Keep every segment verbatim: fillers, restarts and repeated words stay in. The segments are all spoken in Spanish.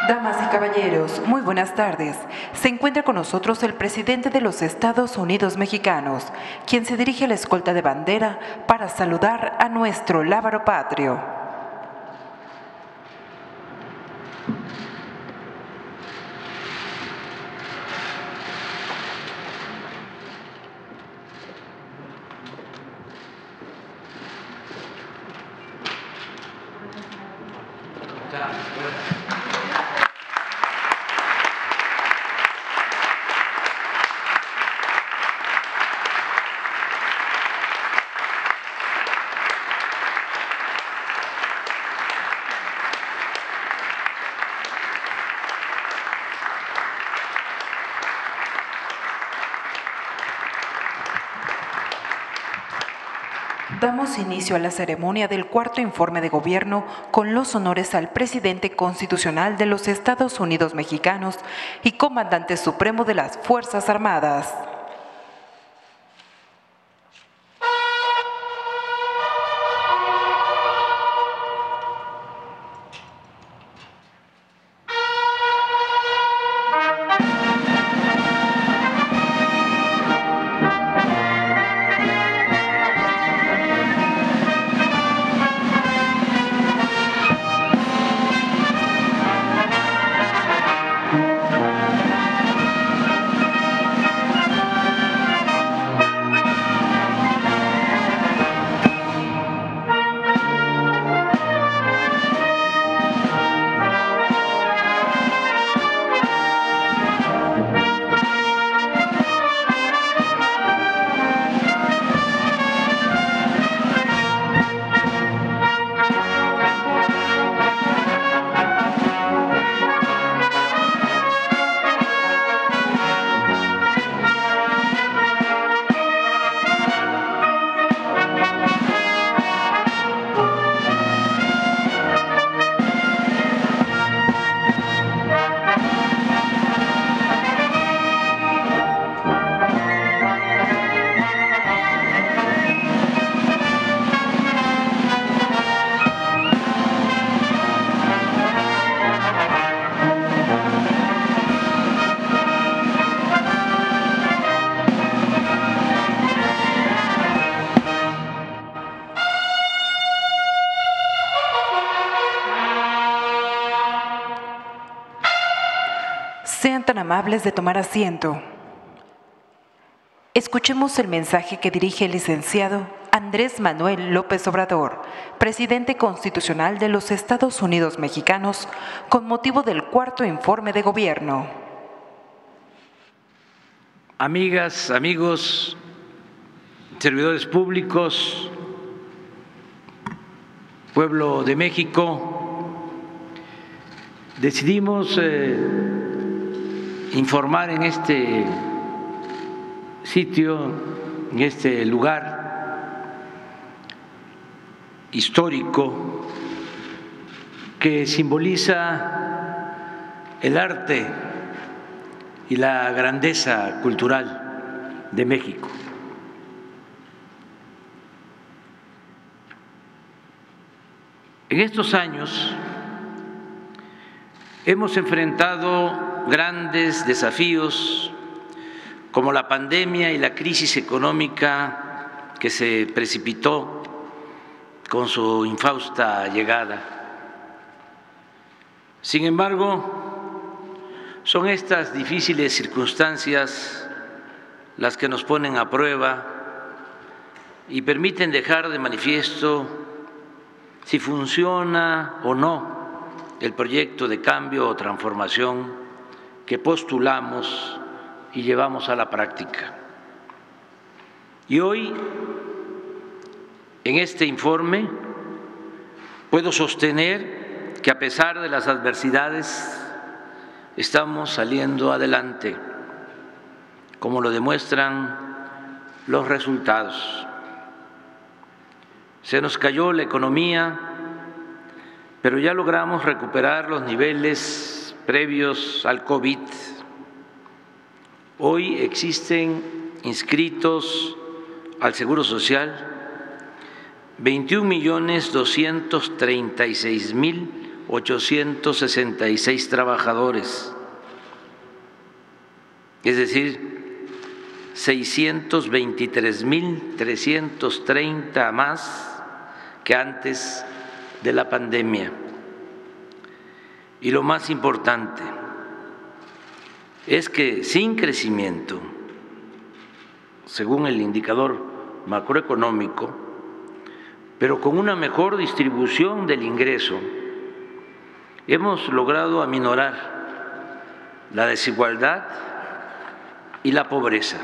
Damas y caballeros, muy buenas tardes. Se encuentra con nosotros el presidente de los Estados Unidos mexicanos, quien se dirige a la escolta de bandera para saludar a nuestro lábaro patrio. Damos inicio a la ceremonia del cuarto informe de gobierno con los honores al presidente constitucional de los Estados Unidos mexicanos y comandante supremo de las Fuerzas Armadas. Sean tan amables de tomar asiento. Escuchemos el mensaje que dirige el licenciado Andrés Manuel López Obrador, presidente constitucional de los Estados Unidos mexicanos, con motivo del cuarto informe de gobierno. Amigas, amigos, servidores públicos, pueblo de México, decidimos eh, informar en este sitio, en este lugar histórico que simboliza el arte y la grandeza cultural de México. En estos años hemos enfrentado grandes desafíos como la pandemia y la crisis económica que se precipitó con su infausta llegada. Sin embargo, son estas difíciles circunstancias las que nos ponen a prueba y permiten dejar de manifiesto si funciona o no el proyecto de cambio o transformación que postulamos y llevamos a la práctica. Y hoy, en este informe, puedo sostener que a pesar de las adversidades estamos saliendo adelante, como lo demuestran los resultados. Se nos cayó la economía, pero ya logramos recuperar los niveles previos al COVID. Hoy existen inscritos al Seguro Social veintiún millones doscientos treinta y seis mil ochocientos sesenta y seis trabajadores, es decir, seiscientos veintitrés mil trescientos treinta más que antes de la pandemia. Y lo más importante es que sin crecimiento, según el indicador macroeconómico, pero con una mejor distribución del ingreso, hemos logrado aminorar la desigualdad y la pobreza.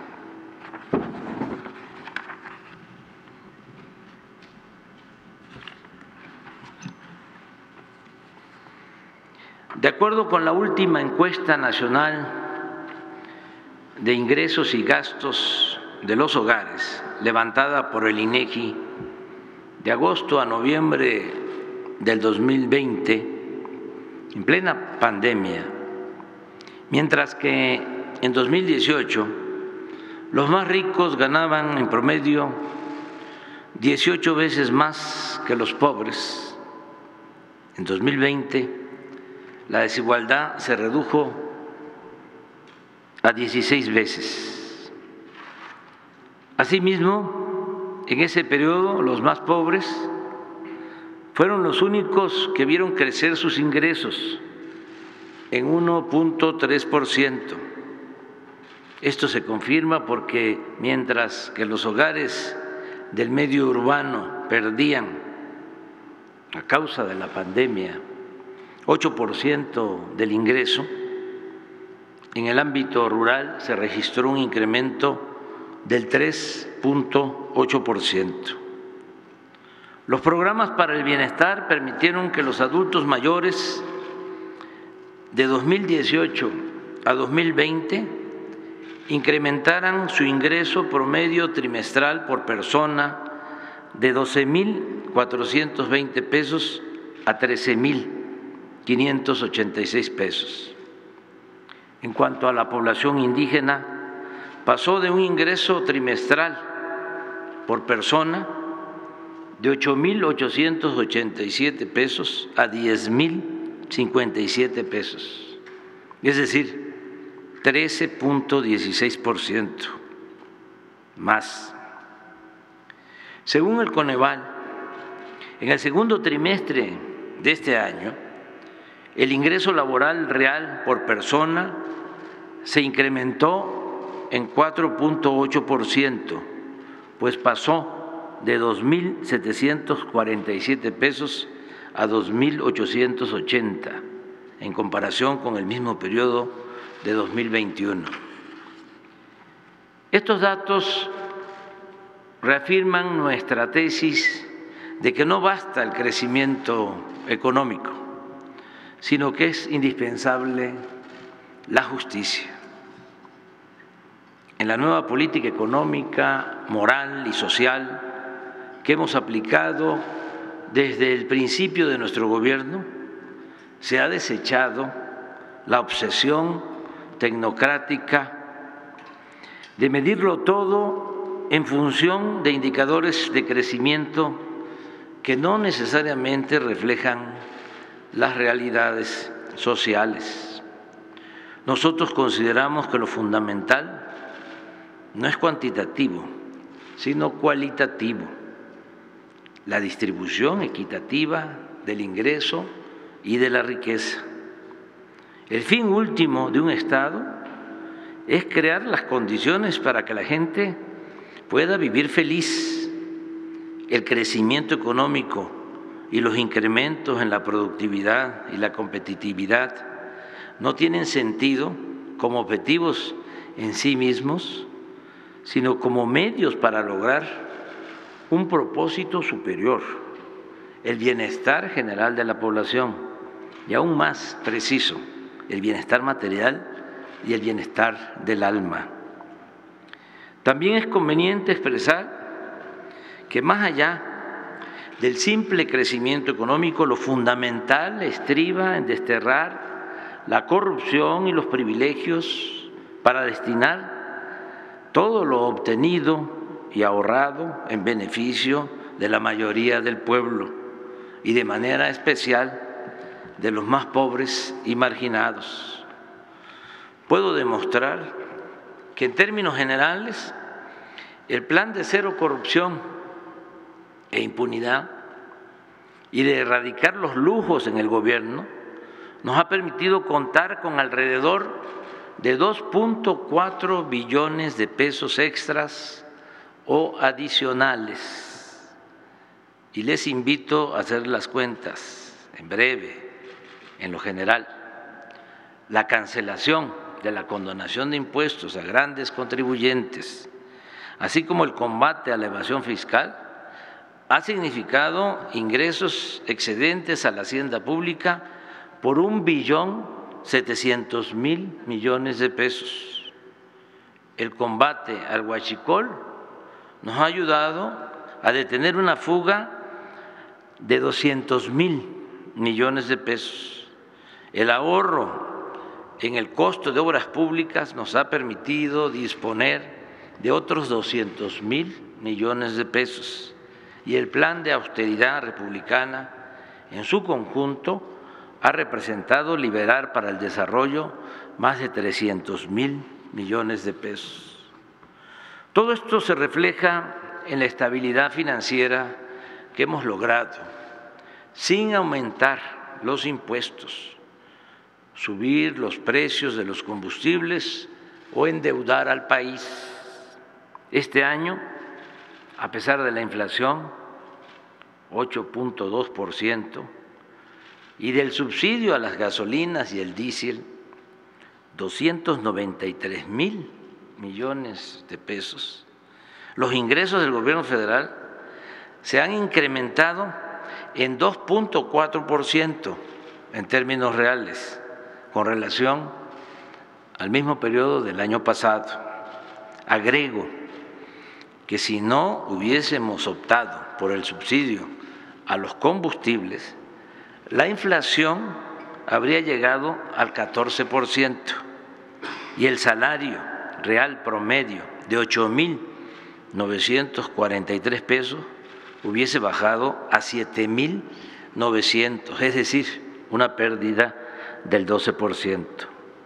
De acuerdo con la última encuesta nacional de ingresos y gastos de los hogares, levantada por el INEGI de agosto a noviembre del dos mil veinte, en plena pandemia, mientras que en dos mil dieciocho los más ricos ganaban en promedio dieciocho veces más que los pobres, en dos mil veinte la desigualdad se redujo a dieciséis veces. Asimismo, en ese periodo los más pobres fueron los únicos que vieron crecer sus ingresos en uno punto tres por ciento. Esto se confirma porque mientras que los hogares del medio urbano perdían, a causa de la pandemia, ocho por ciento del ingreso, en el ámbito rural se registró un incremento del tres punto ocho por ciento. Los programas para el bienestar permitieron que los adultos mayores de dos mil dieciocho a dos mil veinte incrementaran su ingreso promedio trimestral por persona de doce mil cuatrocientos veinte pesos a trece mil quinientos ochenta y seis pesos. En cuanto a la población indígena, pasó de un ingreso trimestral por persona de ocho mil ochocientos ochenta y siete pesos a diez mil cincuenta y siete pesos, es decir, trece punto dieciséis por ciento más. Según el Coneval, en el segundo trimestre de este año, el ingreso laboral real por persona se incrementó en cuatro punto ocho por ciento, pues pasó de dos mil setecientos cuarenta y siete pesos a dos mil ochocientos ochenta en comparación con el mismo periodo de dos mil veintiuno. Estos datos reafirman nuestra tesis de que no basta el crecimiento económico, sino que es indispensable la justicia. En la nueva política económica, moral y social que hemos aplicado desde el principio de nuestro gobierno, se ha desechado la obsesión tecnocrática de medirlo todo en función de indicadores de crecimiento que no necesariamente reflejan las realidades sociales. Nosotros consideramos que lo fundamental no es cuantitativo, sino cualitativo, la distribución equitativa del ingreso y de la riqueza. El fin último de un Estado es crear las condiciones para que la gente pueda vivir feliz. El crecimiento económico y los incrementos en la productividad y la competitividad no tienen sentido como objetivos en sí mismos, sino como medios para lograr un propósito superior, el bienestar general de la población y aún más preciso, el bienestar material y el bienestar del alma. También es conveniente expresar que más allá del simple crecimiento económico, lo fundamental estriba en desterrar la corrupción y los privilegios para destinar todo lo obtenido y ahorrado en beneficio de la mayoría del pueblo y de manera especial de los más pobres y marginados. Puedo demostrar que en términos generales el plan de cero corrupción e impunidad y de erradicar los lujos en el gobierno nos ha permitido contar con alrededor de dos punto cuatro billones de pesos extras o adicionales. Y les invito a hacer las cuentas en breve, en lo general. La cancelación de la condonación de impuestos a grandes contribuyentes, así como el combate a la evasión fiscal, ha significado ingresos excedentes a la hacienda pública por un billón setecientos mil millones de pesos. El combate al huachicol nos ha ayudado a detener una fuga de doscientos mil millones de pesos. El ahorro en el costo de obras públicas nos ha permitido disponer de otros doscientos mil millones de pesos. Y el plan de austeridad republicana en su conjunto ha representado liberar para el desarrollo más de trescientos mil millones de pesos. Todo esto se refleja en la estabilidad financiera que hemos logrado, sin aumentar los impuestos, subir los precios de los combustibles o endeudar al país. Este año, a pesar de la inflación, ocho punto dos por ciento, y del subsidio a las gasolinas y el diésel, doscientos noventa y tres mil millones de pesos, los ingresos del gobierno federal se han incrementado en dos punto cuatro por ciento en términos reales con relación al mismo periodo del año pasado. Agrego que si no hubiésemos optado por el subsidio a los combustibles, la inflación habría llegado al catorce por ciento y el salario real promedio de ocho mil novecientos cuarenta y tres pesos hubiese bajado a siete mil novecientos, es decir, una pérdida del doce por ciento.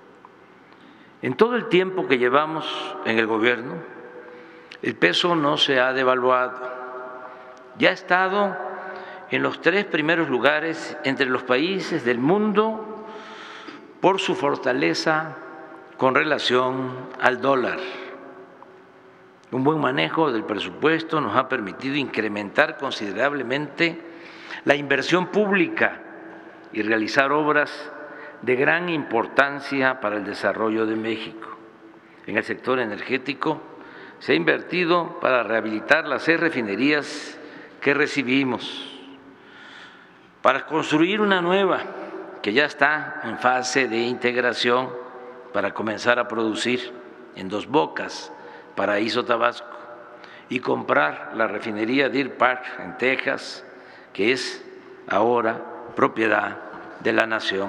En todo el tiempo que llevamos en el gobierno, el peso no se ha devaluado, ya ha estado en los tres primeros lugares entre los países del mundo por su fortaleza con relación al dólar. Un buen manejo del presupuesto nos ha permitido incrementar considerablemente la inversión pública y realizar obras de gran importancia para el desarrollo de México. En el sector energético se ha invertido para rehabilitar las seis refinerías que recibimos, para construir una nueva que ya está en fase de integración para comenzar a producir en Dos Bocas, Paraíso, Tabasco, y comprar la refinería Deer Park en Texas, que es ahora propiedad de la nación.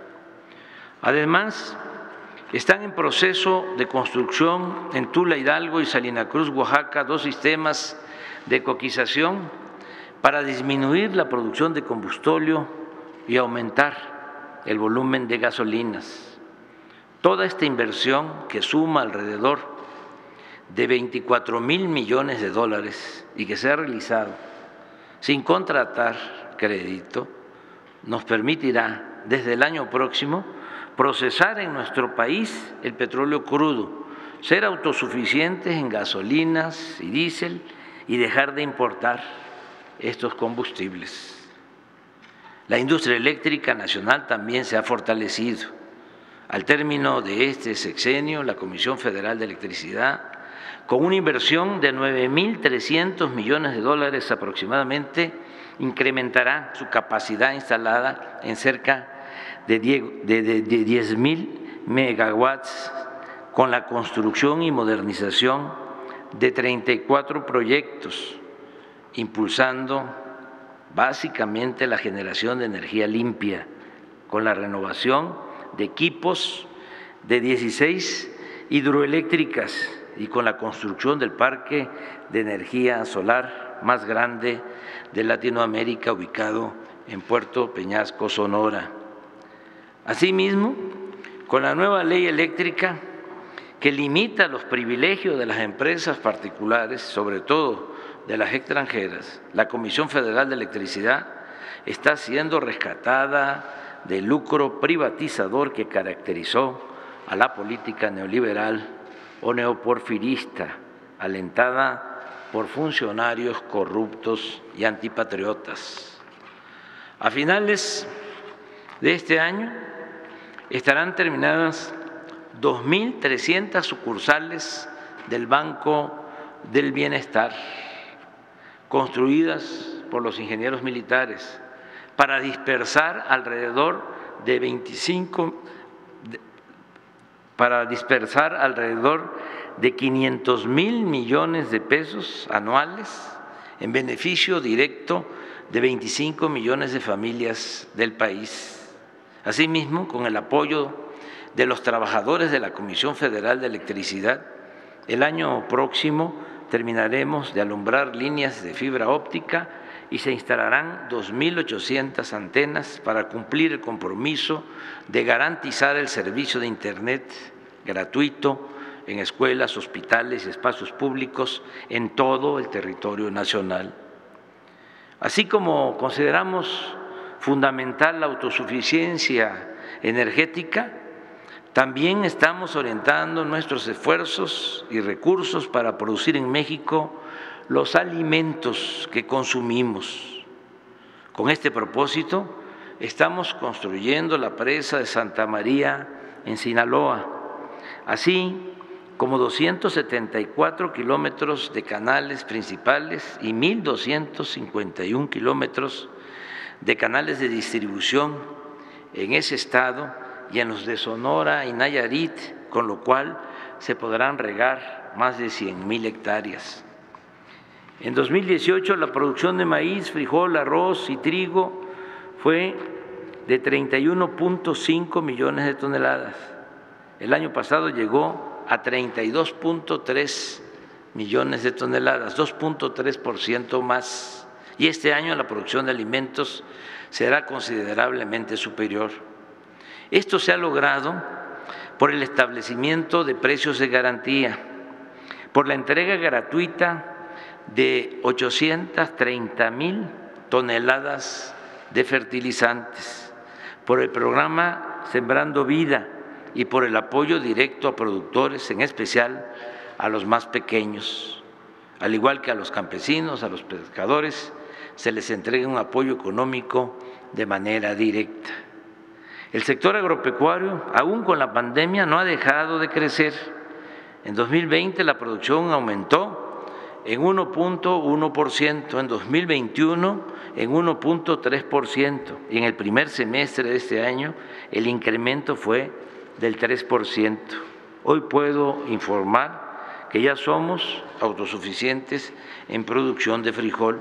Además, están en proceso de construcción en Tula, Hidalgo y Salina Cruz, Oaxaca, dos sistemas de coquización para disminuir la producción de combustóleo y aumentar el volumen de gasolinas. Toda esta inversión, que suma alrededor de veinticuatro mil millones de dólares y que se ha realizado sin contratar crédito, nos permitirá desde el año próximo procesar en nuestro país el petróleo crudo, ser autosuficientes en gasolinas y diésel y dejar de importar estos combustibles. La industria eléctrica nacional también se ha fortalecido. Al término de este sexenio, la Comisión Federal de Electricidad, con una inversión de nueve mil trescientos millones de dólares aproximadamente, incrementará su capacidad instalada en cerca de diez mil megawatts con la construcción y modernización de treinta y cuatro proyectos, impulsando básicamente la generación de energía limpia con la renovación de equipos de dieciséis hidroeléctricas y con la construcción del parque de energía solar más grande de Latinoamérica, ubicado en Puerto Peñasco, Sonora. Asimismo, con la nueva ley eléctrica que limita los privilegios de las empresas particulares, sobre todo de las extranjeras, la Comisión Federal de Electricidad está siendo rescatada del lucro privatizador que caracterizó a la política neoliberal o neoporfirista, alentada por funcionarios corruptos y antipatriotas. A finales de este año estarán terminadas dos mil trescientas sucursales del Banco del Bienestar, construidas por los ingenieros militares para dispersar alrededor de veinticinco, para dispersar alrededor de quinientos mil millones de pesos anuales en beneficio directo de veinticinco millones de familias del país. Asimismo, con el apoyo de los trabajadores de la Comisión Federal de Electricidad, el año próximo terminaremos de alumbrar líneas de fibra óptica y se instalarán dos mil ochocientas antenas para cumplir el compromiso de garantizar el servicio de Internet gratuito en escuelas, hospitales y espacios públicos en todo el territorio nacional. Así como consideramos fundamental la autosuficiencia energética, también estamos orientando nuestros esfuerzos y recursos para producir en México los alimentos que consumimos. Con este propósito, estamos construyendo la presa de Santa María en Sinaloa, así como doscientos setenta y cuatro kilómetros de canales principales y mil doscientos cincuenta y un kilómetros de canales de distribución en ese estado y en los de Sonora y Nayarit, con lo cual se podrán regar más de cien mil hectáreas. En dos mil dieciocho la producción de maíz, frijol, arroz y trigo fue de treinta y uno punto cinco millones de toneladas. El año pasado llegó a treinta y dos punto tres millones de toneladas, dos punto tres por ciento más. Y este año la producción de alimentos será considerablemente superior. Esto se ha logrado por el establecimiento de precios de garantía, por la entrega gratuita de ochocientas treinta mil toneladas de fertilizantes, por el programa Sembrando Vida y por el apoyo directo a productores, en especial a los más pequeños, al igual que a los campesinos, a los pescadores, se les entrega un apoyo económico de manera directa. El sector agropecuario, aún con la pandemia, no ha dejado de crecer. En dos mil veinte la producción aumentó en uno punto uno por ciento, en dos mil veintiuno en uno punto tres por ciento y en el primer semestre de este año el incremento fue del tres por ciento. Hoy puedo informar que ya somos autosuficientes en producción de frijol.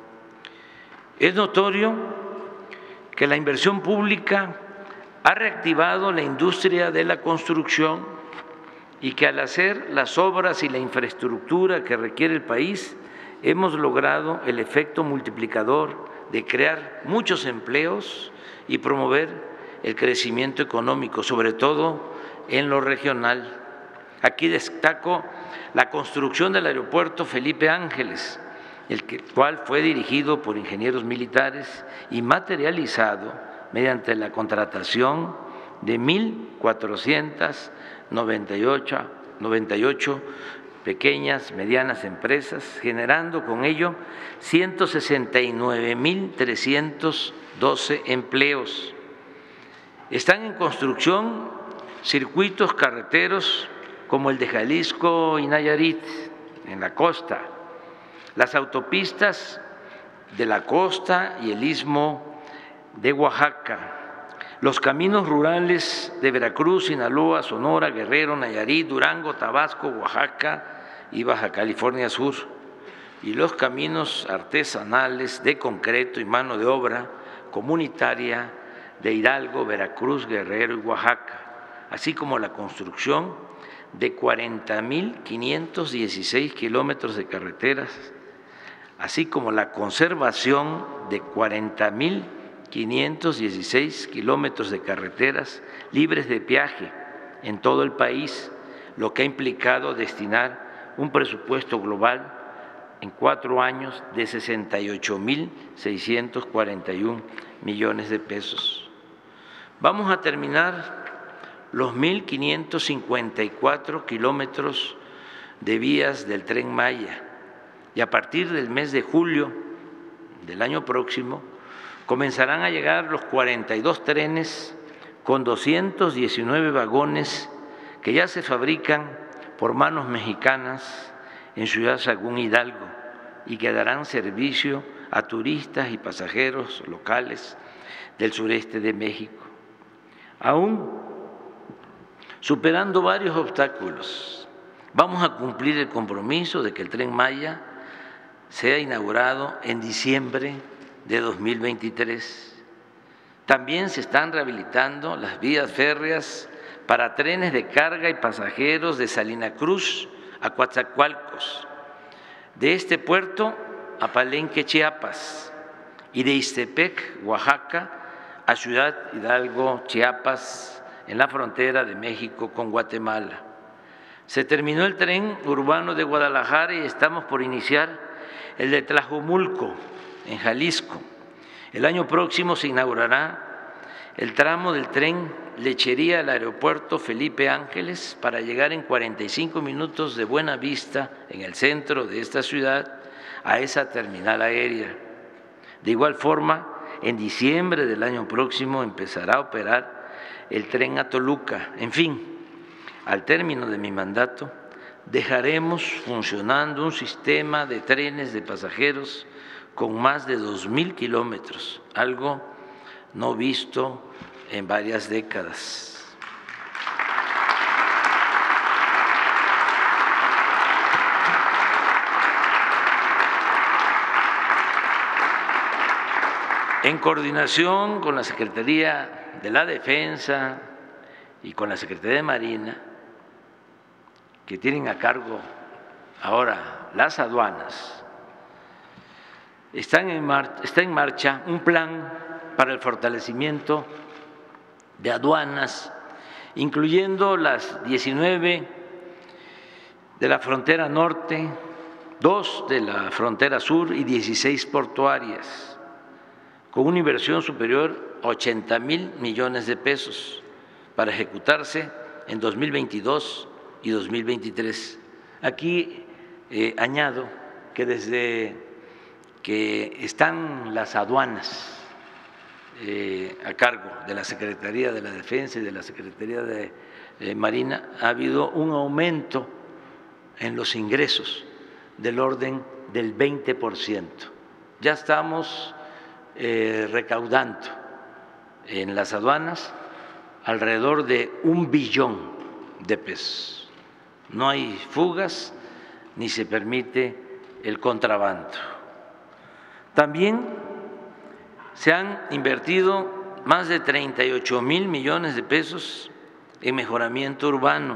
Es notorio que la inversión pública ha reactivado la industria de la construcción y que al hacer las obras y la infraestructura que requiere el país, hemos logrado el efecto multiplicador de crear muchos empleos y promover el crecimiento económico, sobre todo en lo regional. Aquí destaco la construcción del aeropuerto Felipe Ángeles, el cual fue dirigido por ingenieros militares y materializado mediante la contratación de mil cuatrocientas noventa y ocho pequeñas, medianas empresas, generando con ello ciento sesenta y nueve mil trescientos doce empleos. Están en construcción circuitos carreteros como el de Jalisco y Nayarit, en la costa, las autopistas de la costa y el istmo de Oaxaca, los caminos rurales de Veracruz, Sinaloa, Sonora, Guerrero, Nayarit, Durango, Tabasco, Oaxaca y Baja California Sur, y los caminos artesanales de concreto y mano de obra comunitaria de Hidalgo, Veracruz, Guerrero y Oaxaca, así como la construcción de cuarenta mil quinientos dieciséis kilómetros de carreteras, así como la conservación de cuarenta mil quinientos dieciséis kilómetros de carreteras libres de peaje en todo el país, lo que ha implicado destinar un presupuesto global en cuatro años de sesenta y ocho mil seiscientos cuarenta y un millones de pesos. Vamos a terminar los mil quinientos cincuenta y cuatro kilómetros de vías del Tren Maya y a partir del mes de julio del año próximo comenzarán a llegar los cuarenta y dos trenes con doscientos diecinueve vagones que ya se fabrican por manos mexicanas en Ciudad Sagún, Hidalgo, y que darán servicio a turistas y pasajeros locales del sureste de México. Aún superando varios obstáculos, vamos a cumplir el compromiso de que el Tren Maya sea inaugurado en diciembre de dos mil veintitrés. También se están rehabilitando las vías férreas para trenes de carga y pasajeros de Salina Cruz a Coatzacoalcos, de este puerto a Palenque, Chiapas, y de Ixtepec, Oaxaca, a Ciudad Hidalgo, Chiapas, en la frontera de México con Guatemala. Se terminó el tren urbano de Guadalajara y estamos por iniciar el de Tlajomulco, en Jalisco. El año próximo se inaugurará el tramo del tren Lechería al aeropuerto Felipe Ángeles para llegar en cuarenta y cinco minutos de Buena Vista, en el centro de esta ciudad, a esa terminal aérea. De igual forma, en diciembre del año próximo empezará a operar el tren a Toluca. En fin, al término de mi mandato, dejaremos funcionando un sistema de trenes de pasajeros con más de dos mil kilómetros, algo no visto en varias décadas. En coordinación con la Secretaría de la Defensa y con la Secretaría de Marina, que tienen a cargo ahora las aduanas, están en mar, está en marcha un plan para el fortalecimiento de aduanas, incluyendo las diecinueve de la frontera norte, dos de la frontera sur y dieciséis portuarias, con una inversión superior a ochenta mil millones de pesos para ejecutarse en dos mil veintidós y dos mil veintitrés. Aquí eh, añado que desde que están las aduanas eh, a cargo de la Secretaría de la Defensa y de la Secretaría de eh, Marina, ha habido un aumento en los ingresos del orden del veinte por ciento. Ya estamos eh, recaudando en las aduanas alrededor de un billón de pesos. No hay fugas ni se permite el contrabando. También se han invertido más de treinta y ocho mil millones de pesos en mejoramiento urbano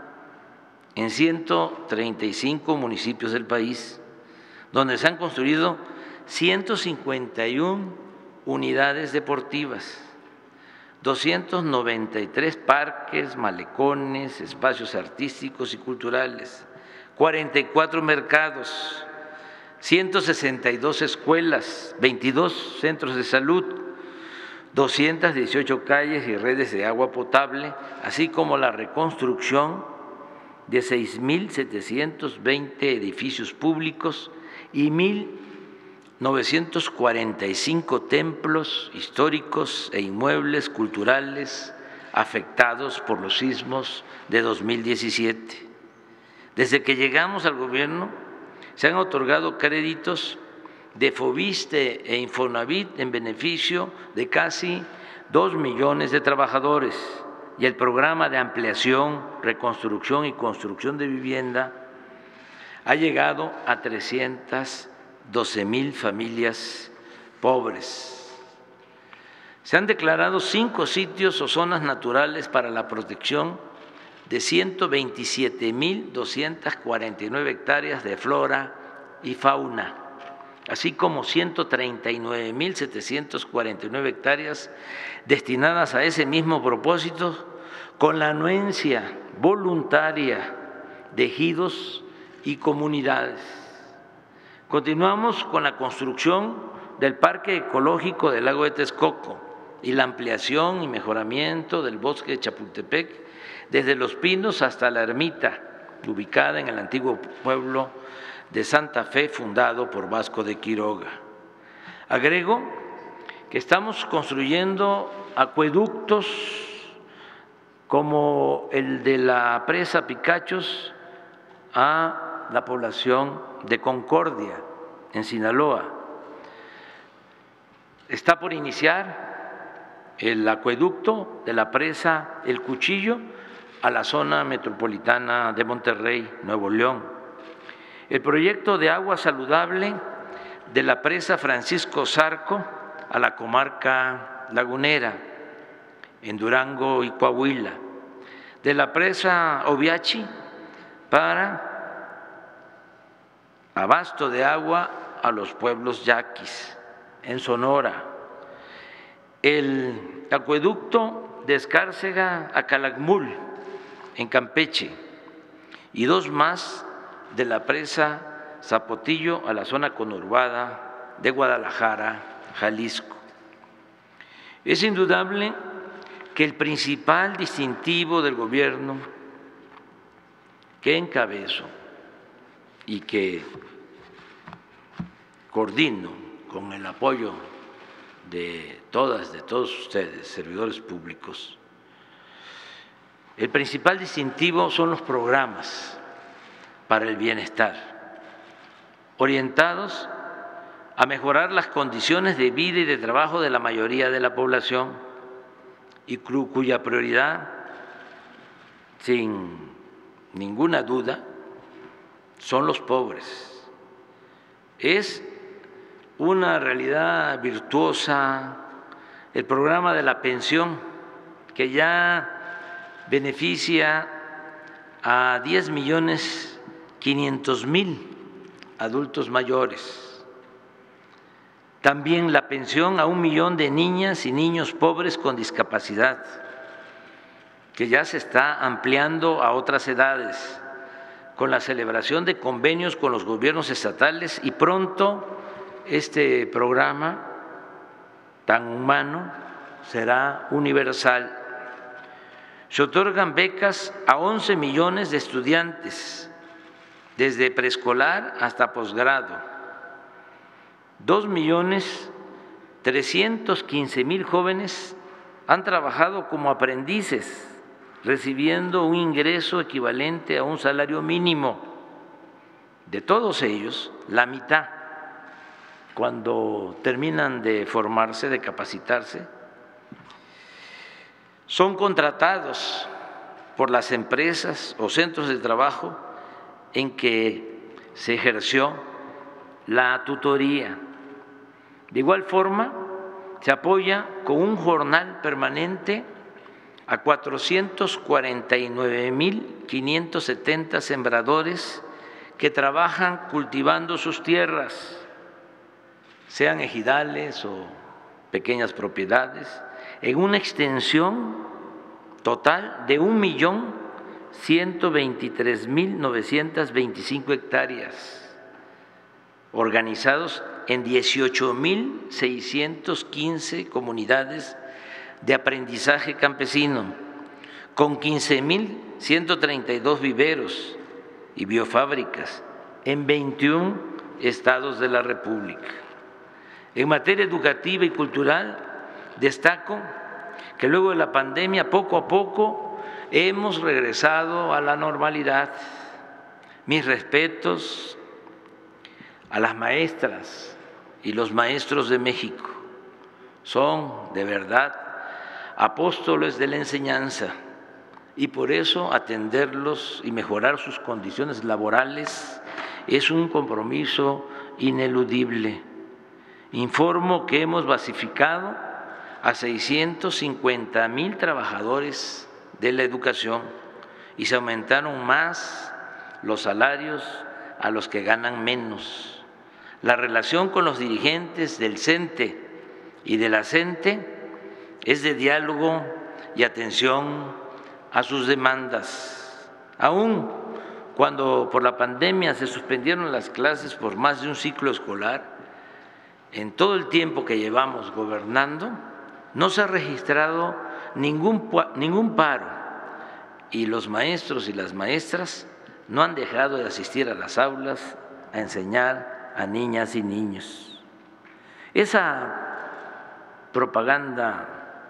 en ciento treinta y cinco municipios del país, donde se han construido ciento cincuenta y una unidades deportivas, doscientos noventa y tres parques, malecones, espacios artísticos y culturales, cuarenta y cuatro mercados, ciento sesenta y dos escuelas, veintidós centros de salud, doscientas dieciocho calles y redes de agua potable, así como la reconstrucción de seis mil setecientos veinte edificios públicos y mil novecientos cuarenta y cinco templos históricos e inmuebles culturales afectados por los sismos de dos mil diecisiete. Desde que llegamos al gobierno, se han otorgado créditos de Foviste e Infonavit en beneficio de casi dos millones de trabajadores, y el programa de ampliación, reconstrucción y construcción de vivienda ha llegado a trescientas doce mil familias pobres. Se han declarado cinco sitios o zonas naturales para la protección de ciento veintisiete mil doscientas cuarenta y nueve hectáreas de flora y fauna, así como ciento treinta y nueve mil setecientas cuarenta y nueve hectáreas destinadas a ese mismo propósito, con la anuencia voluntaria de ejidos y comunidades. Continuamos con la construcción del Parque Ecológico del Lago de Texcoco y la ampliación y mejoramiento del bosque de Chapultepec, desde Los Pinos hasta la Ermita, ubicada en el antiguo pueblo de Santa Fe, fundado por Vasco de Quiroga. Agrego que estamos construyendo acueductos como el de la presa Picachos a la población de Concordia, en Sinaloa. Está por iniciar el acueducto de la presa El Cuchillo a la zona metropolitana de Monterrey, Nuevo León. El proyecto de agua saludable de la presa Francisco Zarco a la comarca lagunera, en Durango y Coahuila. De la presa Oviachi para abasto de agua a los pueblos yaquis, en Sonora. El acueducto de Escárcega a Calakmul, en Campeche, y dos más de la presa Zapotillo a la zona conurbada de Guadalajara, Jalisco. Es indudable que el principal distintivo del gobierno que encabezo y que coordino con el apoyo de todas, de todos ustedes, servidores públicos, el principal distintivo son los programas para el bienestar, orientados a mejorar las condiciones de vida y de trabajo de la mayoría de la población y cuya prioridad, sin ninguna duda, son los pobres. Es una realidad virtuosa el programa de la pensión, que ya beneficia a diez millones quinientos mil adultos mayores. También la pensión a un millón de niñas y niños pobres con discapacidad, que ya se está ampliando a otras edades, con la celebración de convenios con los gobiernos estatales, y pronto este programa tan humano será universal. Se otorgan becas a once millones de estudiantes, desde preescolar hasta posgrado. Dos millones trescientos quince mil jóvenes han trabajado como aprendices, recibiendo un ingreso equivalente a un salario mínimo. De todos ellos, la mitad, cuando terminan de formarse, de capacitarse, son contratados por las empresas o centros de trabajo en que se ejerció la tutoría. De igual forma, se apoya con un jornal permanente a cuatrocientos cuarenta y nueve mil quinientos setenta sembradores que trabajan cultivando sus tierras, sean ejidales o pequeñas propiedades, en una extensión total de un millón ciento veintitrés mil novecientas veinticinco hectáreas, organizados en dieciocho mil seiscientas quince comunidades de aprendizaje campesino, con quince mil ciento treinta y dos viveros y biofábricas en veintiún estados de la República. En materia educativa y cultural, destaco que luego de la pandemia, poco a poco, hemos regresado a la normalidad. Mis respetos a las maestras y los maestros de México. Son de verdad apóstoles de la enseñanza, y por eso atenderlos y mejorar sus condiciones laborales es un compromiso ineludible. Informo que hemos basificado a seiscientos cincuenta mil trabajadores de la educación y se aumentaron más los salarios a los que ganan menos. La relación con los dirigentes del CENTE y de la CENTE es de diálogo y atención a sus demandas. Aún cuando por la pandemia se suspendieron las clases por más de un ciclo escolar, en todo el tiempo que llevamos gobernando, no se ha registrado ningún, ningún paro y los maestros y las maestras no han dejado de asistir a las aulas a enseñar a niñas y niños. Esa propaganda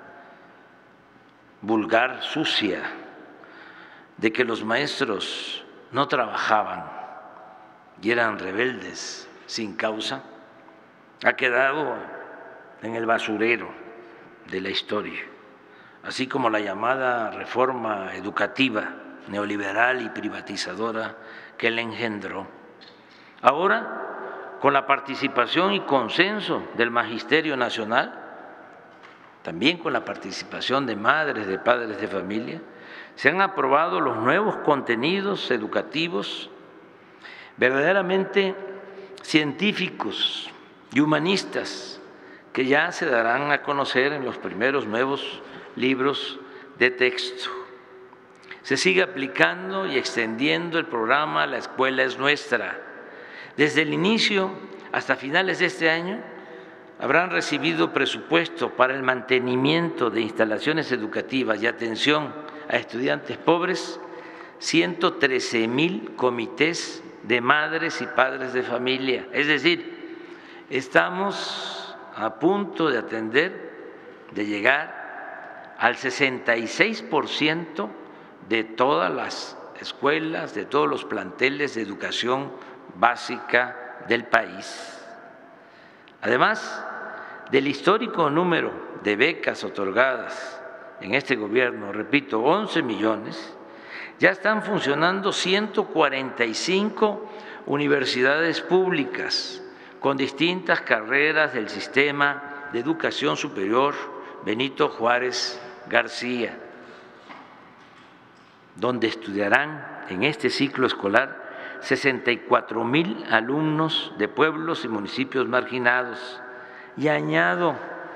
vulgar, sucia, de que los maestros no trabajaban y eran rebeldes sin causa, ha quedado en el basurero de la historia, así como la llamada reforma educativa neoliberal y privatizadora que la engendró. Ahora, con la participación y consenso del Magisterio Nacional, también con la participación de madres, de padres de familia, se han aprobado los nuevos contenidos educativos verdaderamente científicos y humanistas que ya se darán a conocer en los primeros nuevos libros de texto. Se sigue aplicando y extendiendo el programa La Escuela es Nuestra. Desde el inicio hasta finales de este año habrán recibido presupuesto para el mantenimiento de instalaciones educativas y atención a estudiantes pobres ciento trece mil comités de madres y padres de familia. Es decir, estamos a punto de atender, de llegar al sesenta y seis por ciento de todas las escuelas, de todos los planteles de educación básica del país. Además del histórico número de becas otorgadas en este gobierno, repito, once millones, ya están funcionando ciento cuarenta y cinco universidades públicas con distintas carreras del sistema de educación superior Benito Juárez García, donde estudiarán en este ciclo escolar sesenta y cuatro mil alumnos de pueblos y municipios marginados. Y añado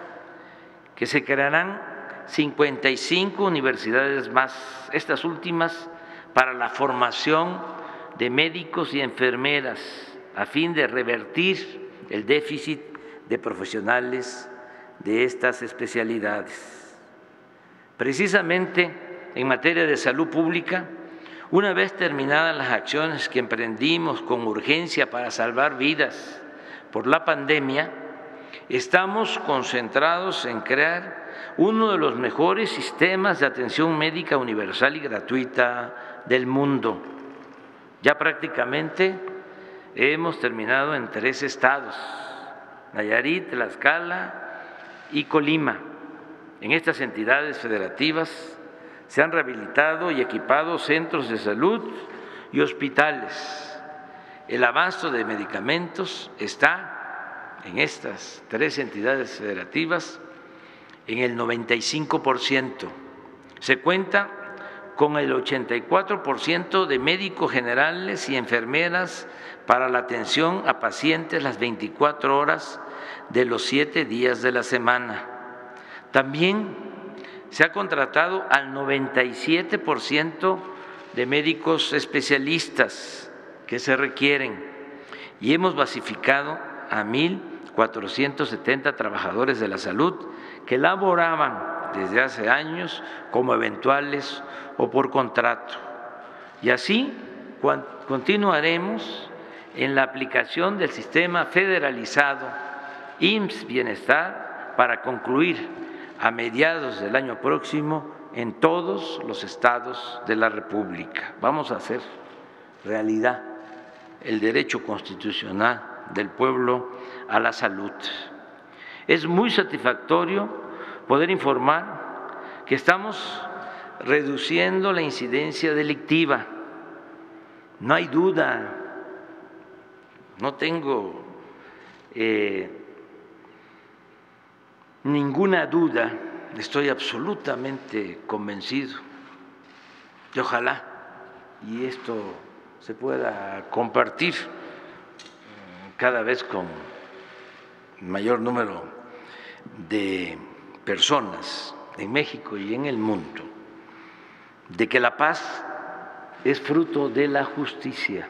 que se crearán cincuenta y cinco universidades más, estas últimas para la formación de médicos y enfermeras, a fin de revertir el déficit de profesionales de estas especialidades. Precisamente en materia de salud pública, una vez terminadas las acciones que emprendimos con urgencia para salvar vidas por la pandemia, estamos concentrados en crear uno de los mejores sistemas de atención médica universal y gratuita del mundo. Ya prácticamente hemos terminado en tres estados, Nayarit, Tlaxcala y Colima. En estas entidades federativas se han rehabilitado y equipado centros de salud y hospitales. El abasto de medicamentos está en estas tres entidades federativas en el noventa y cinco por ciento. Se cuenta con el ochenta y cuatro por ciento de médicos generales y enfermeras para la atención a pacientes las veinticuatro horas de los siete días de la semana. También se ha contratado al noventa y siete por ciento de médicos especialistas que se requieren y hemos basificado a mil cuatrocientos setenta trabajadores de la salud que laboraban desde hace años como eventuales o por contrato. Y así continuaremos en la aplicación del sistema federalizado I M S S Bienestar para concluir a mediados del año próximo en todos los estados de la República. Vamos a hacer realidad el derecho constitucional del pueblo a la salud. Es muy satisfactorio poder informar que estamos reduciendo la incidencia delictiva. No hay duda, no tengo eh, ninguna duda, estoy absolutamente convencido y ojalá y esto se pueda compartir cada vez con mayor número de personas en México y en el mundo, de que la paz es fruto de la justicia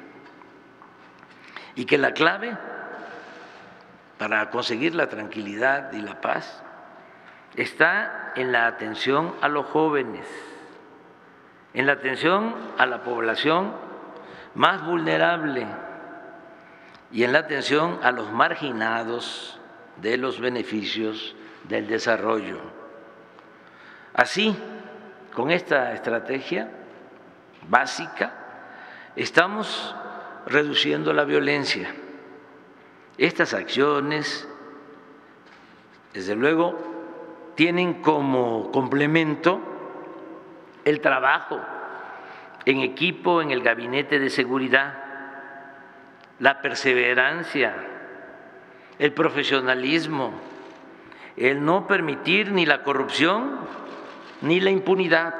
y que la clave para conseguir la tranquilidad y la paz está en la atención a los jóvenes, en la atención a la población más vulnerable y en la atención a los marginados de los beneficios del desarrollo. Así, con esta estrategia básica, estamos reduciendo la violencia. Estas acciones, desde luego, tienen como complemento el trabajo en equipo en el Gabinete de Seguridad, la perseverancia, el profesionalismo, el no permitir ni la corrupción ni la impunidad.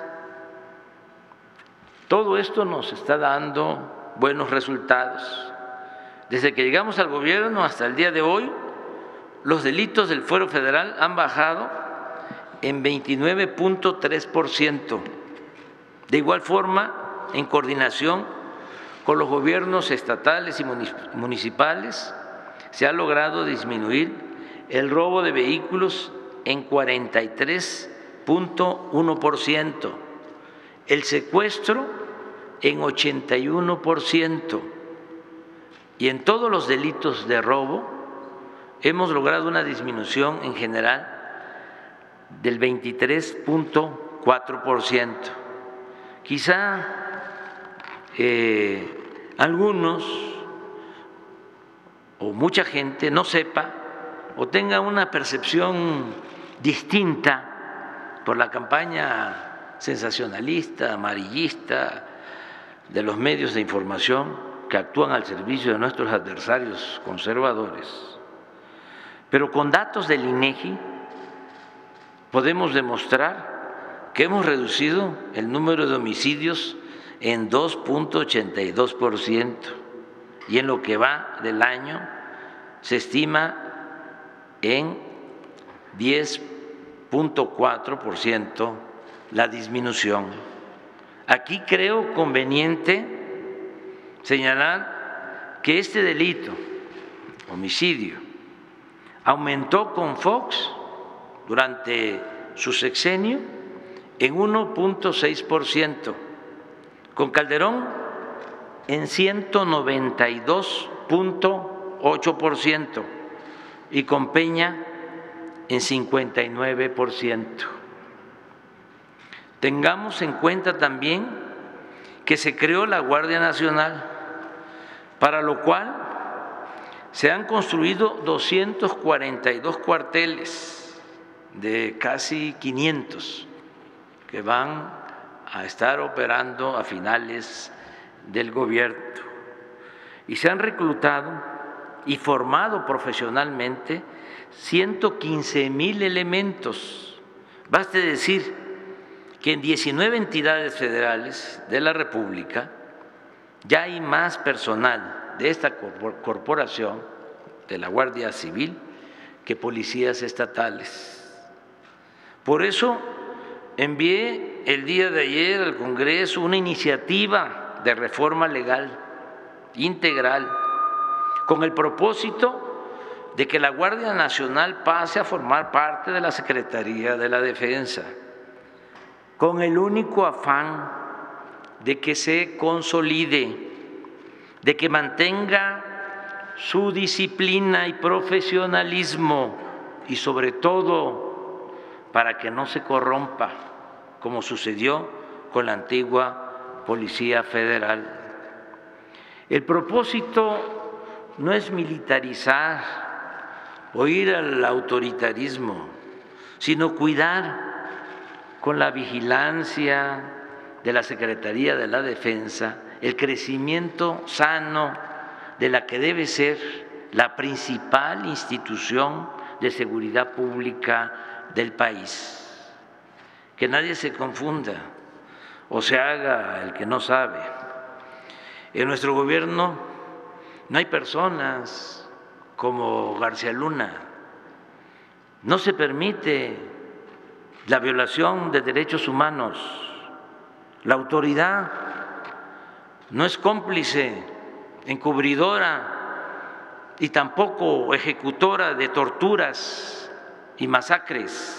Todo esto nos está dando buenos resultados. Desde que llegamos al gobierno hasta el día de hoy, los delitos del fuero federal han bajado en veintinueve punto tres por ciento. De igual forma, en coordinación con los gobiernos estatales y municipales, se ha logrado disminuir el robo de vehículos en cuarenta y tres punto uno por ciento, el secuestro en ochenta y uno por ciento, y en todos los delitos de robo hemos logrado una disminución en general del veintitrés punto cuatro por ciento. Quizá eh, algunos o mucha gente no sepa o tenga una percepción distinta por la campaña sensacionalista, amarillista de los medios de información que actúan al servicio de nuestros adversarios conservadores. Pero con datos del INEGI podemos demostrar que hemos reducido el número de homicidios en dos punto ochenta y dos por ciento y en lo que va del año se estima en diez punto cuatro por ciento la disminución. Aquí creo conveniente señalar que este delito, homicidio, aumentó con Fox durante su sexenio en uno punto seis por ciento, con Calderón en ciento noventa y dos punto ocho por ciento y con Peña en cincuenta y nueve por ciento. Tengamos en cuenta también que se creó la Guardia Nacional, para lo cual se han construido doscientos cuarenta y dos cuarteles de casi quinientos que van a estar operando a finales del gobierno. Y se han reclutado y formado profesionalmente ciento quince mil elementos. Baste decir que en diecinueve entidades federales de la República ya hay más personal de esta corporación, de la Guardia Civil, que policías estatales. Por eso envié el día de ayer al Congreso una iniciativa de reforma legal integral con el propósito de que la Guardia Nacional pase a formar parte de la Secretaría de la Defensa, con el único afán de que se consolide, de que mantenga su disciplina y profesionalismo y sobre todo para que no se corrompa, como sucedió con la antigua Policía Federal. El propósito no es militarizar o ir al autoritarismo, sino cuidar con la vigilancia de la Secretaría de la Defensa el crecimiento sano de la que debe ser la principal institución de seguridad pública del país. Que nadie se confunda o se haga el que no sabe. En nuestro gobierno No hay personas como García Luna. No se permite la violación de derechos humanos. La autoridad no es cómplice, encubridora y tampoco ejecutora de torturas y masacres.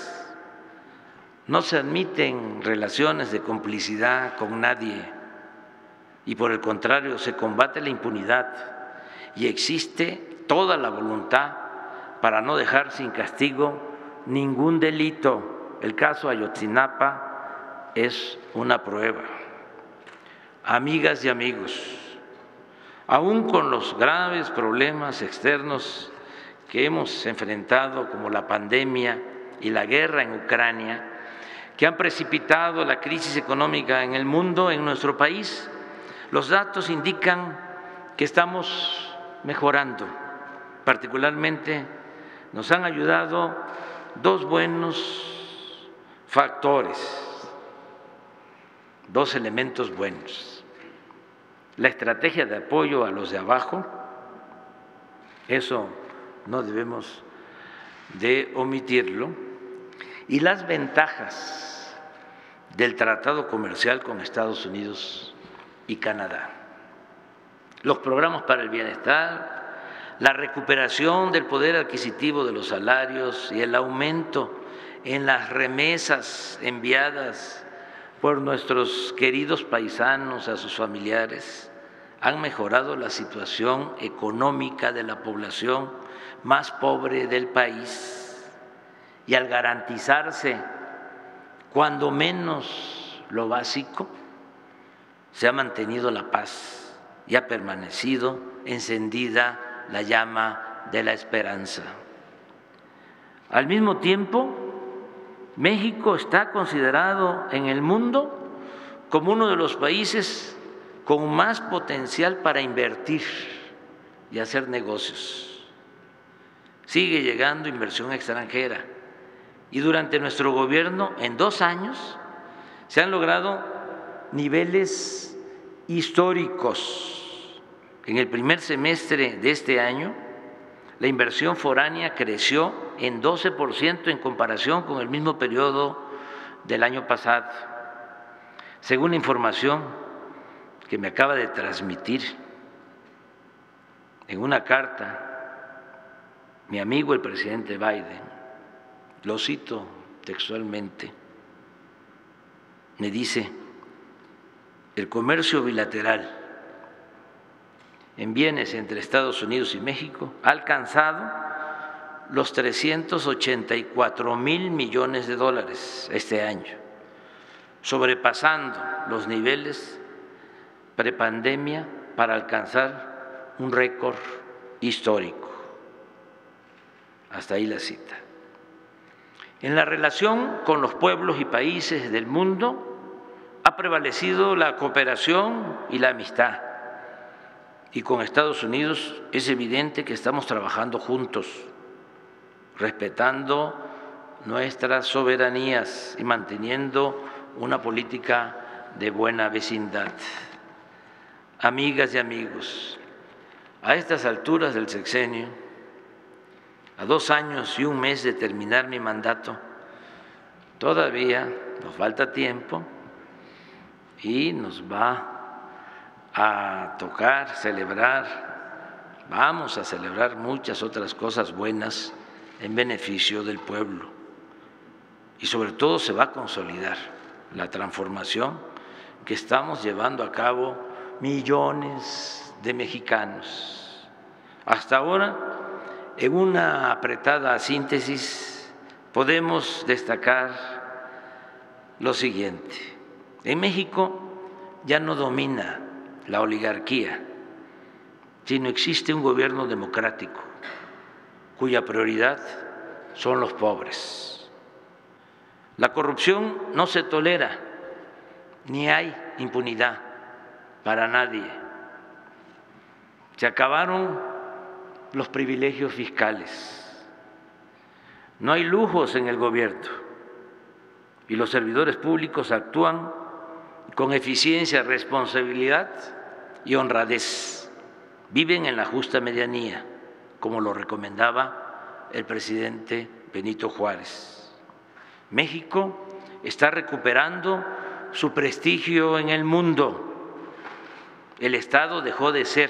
No se admiten relaciones de complicidad con nadie y por el contrario se combate la impunidad y existe toda la voluntad para no dejar sin castigo ningún delito. El caso Ayotzinapa es una prueba. Amigas y amigos, aún con los graves problemas externos que hemos enfrentado, como la pandemia y la guerra en Ucrania, que han precipitado la crisis económica en el mundo, en nuestro país, los datos indican que estamos mejorando. Particularmente nos han ayudado dos buenos factores, dos elementos buenos. La estrategia de apoyo a los de abajo, eso no debemos de omitirlo, y las ventajas del tratado comercial con Estados Unidos y Canadá. Los programas para el bienestar, la recuperación del poder adquisitivo de los salarios y el aumento en las remesas enviadas por nuestros queridos paisanos a sus familiares han mejorado la situación económica de la población más pobre del país. Y al garantizarse cuando menos lo básico, se ha mantenido la paz y ha permanecido encendida la llama de la esperanza. Al mismo tiempo, México está considerado en el mundo como uno de los países con más potencial para invertir y hacer negocios. Sigue llegando inversión extranjera. Y durante nuestro gobierno, en dos años, se han logrado niveles históricos. En el primer semestre de este año, la inversión foránea creció en doce por ciento en comparación con el mismo periodo del año pasado. Según la información que me acaba de transmitir en una carta mi amigo el presidente Biden, lo cito textualmente, me dice: el comercio bilateral en bienes entre Estados Unidos y México ha alcanzado los trescientos ochenta y cuatro mil millones de dólares este año, sobrepasando los niveles prepandemia para alcanzar un récord histórico. Hasta ahí la cita. En la relación con los pueblos y países del mundo ha prevalecido la cooperación y la amistad. Y con Estados Unidos es evidente que estamos trabajando juntos, respetando nuestras soberanías y manteniendo una política de buena vecindad. Amigas y amigos, a estas alturas del sexenio, a dos años y un mes de terminar mi mandato, todavía nos falta tiempo y nos va a tocar celebrar, vamos a celebrar muchas otras cosas buenas en beneficio del pueblo. Y sobre todo se va a consolidar la transformación que estamos llevando a cabo millones de mexicanos. Hasta ahora, en una apretada síntesis, podemos destacar lo siguiente. En México ya no domina la oligarquía, sino existe un gobierno democrático cuya prioridad son los pobres. La corrupción no se tolera, ni hay impunidad para nadie. Se acabaron los privilegios fiscales. No hay lujos en el gobierno y los servidores públicos actúan con eficiencia, responsabilidad y honradez. viven en la justa medianía, como lo recomendaba el presidente Benito Juárez. México está recuperando su prestigio en el mundo. El Estado dejó de ser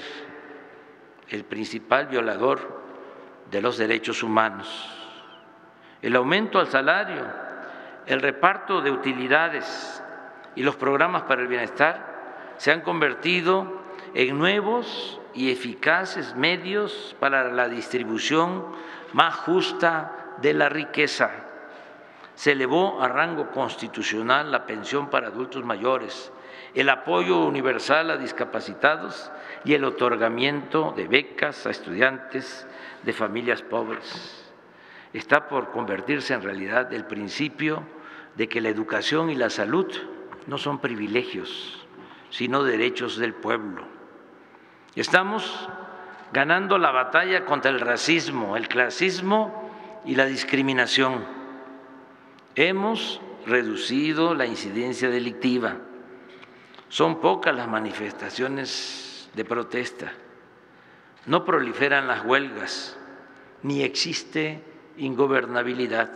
el principal violador de los derechos humanos. El aumento al salario, el reparto de utilidades y los programas para el bienestar se han convertido en nuevos y eficaces medios para la distribución más justa de la riqueza. Se elevó a rango constitucional la pensión para adultos mayores, el apoyo universal a discapacitados y el otorgamiento de becas a estudiantes de familias pobres. Está por convertirse en realidad el principio de que la educación y la salud no son privilegios, sino derechos del pueblo. Estamos ganando la batalla contra el racismo, el clasismo y la discriminación. Hemos reducido la incidencia delictiva. Son pocas las manifestaciones de protesta. No proliferan las huelgas, ni existe ingobernabilidad.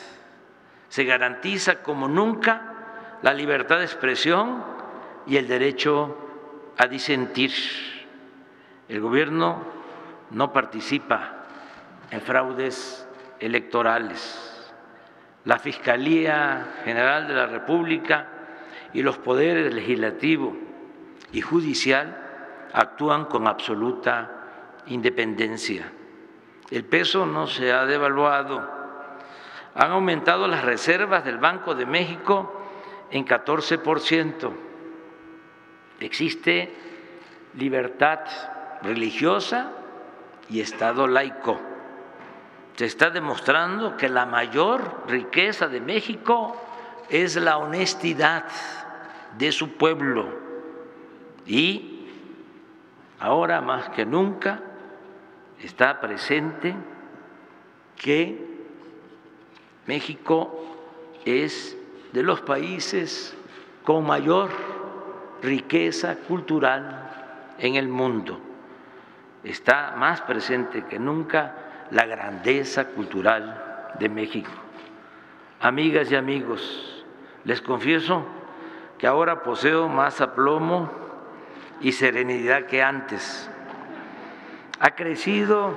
Se garantiza como nunca la libertad de expresión y el derecho a disentir. El gobierno no participa en fraudes electorales. La Fiscalía General de la República y los poderes legislativo y judicial actúan con absoluta independencia. El peso no se ha devaluado. Han aumentado las reservas del Banco de México en catorce por ciento. Existe libertad religiosa y Estado laico. Se está demostrando que la mayor riqueza de México es la honestidad de su pueblo y ahora más que nunca está presente que México es de los países con mayor riqueza cultural en el mundo. Está más presente que nunca la grandeza cultural de México. Amigas y amigos, les confieso que ahora poseo más aplomo y serenidad que antes. Ha crecido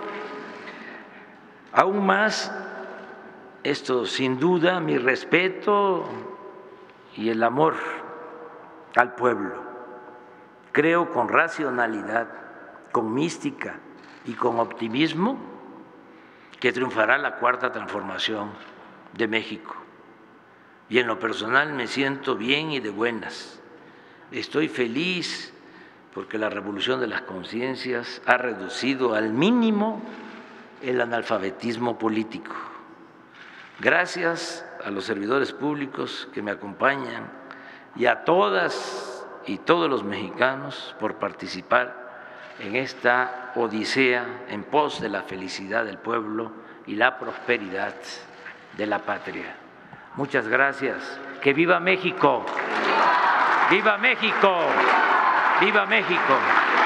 aún más, esto sin duda, mi respeto y el amor al pueblo. Creo con racionalidad, con mística y con optimismo que triunfará la cuarta transformación de México. Y en lo personal me siento bien y de buenas. Estoy feliz porque la revolución de las conciencias ha reducido al mínimo el analfabetismo político. Gracias a los servidores públicos que me acompañan y a todas y todos los mexicanos por participar en esta odisea en pos de la felicidad del pueblo y la prosperidad de la patria. Muchas gracias. ¡Que viva México! ¡Viva México! ¡Viva México!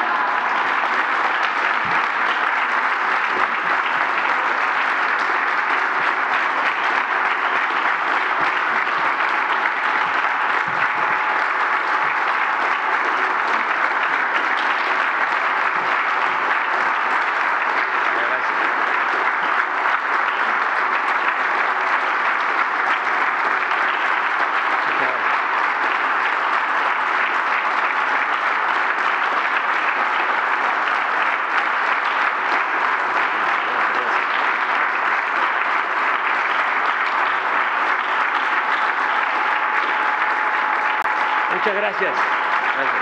Muchas gracias. Gracias.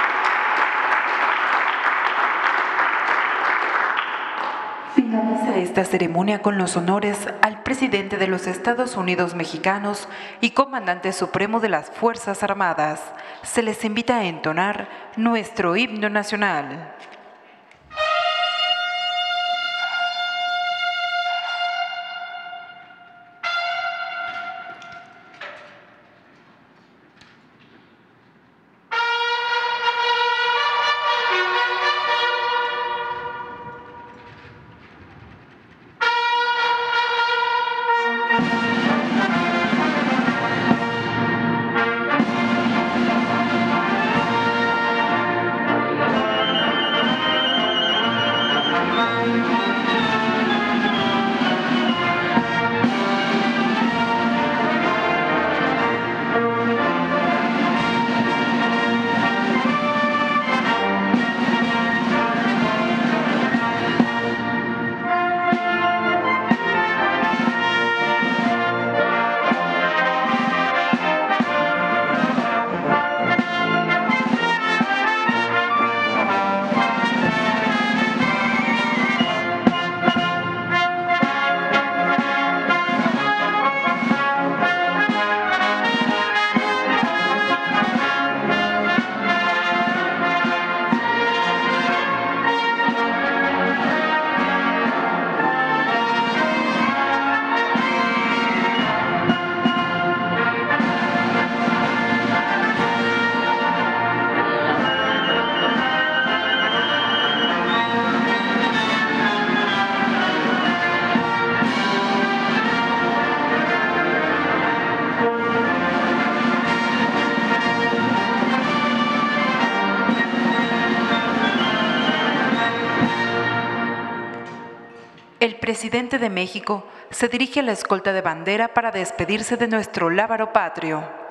Finaliza esta ceremonia con los honores al presidente de los Estados Unidos mexicanos y comandante supremo de las Fuerzas Armadas. Se les invita a entonar nuestro himno nacional. presidente de México se dirige a la escolta de bandera para despedirse de nuestro lábaro patrio.